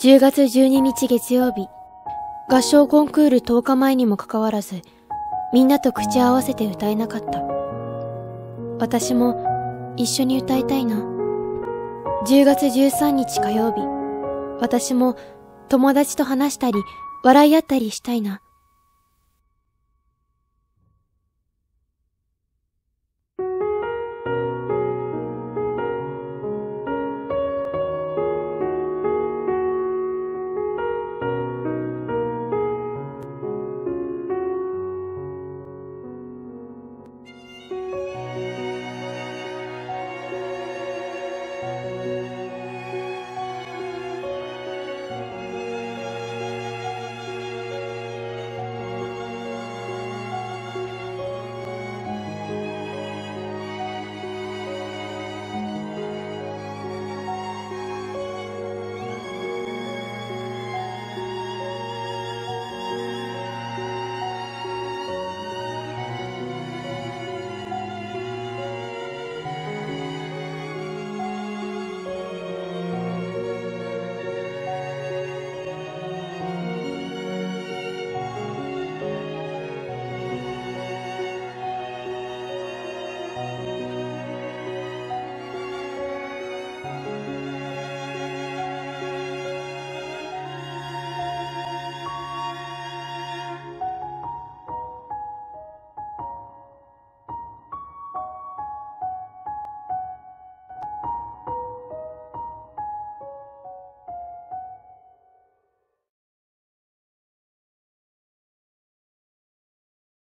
10月12日月曜日、合唱コンクール10日前にもかかわらず、みんなと口を合わせて歌えなかった。私も一緒に歌いたいな。10月13日火曜日、私も友達と話したり笑い合ったりしたいな。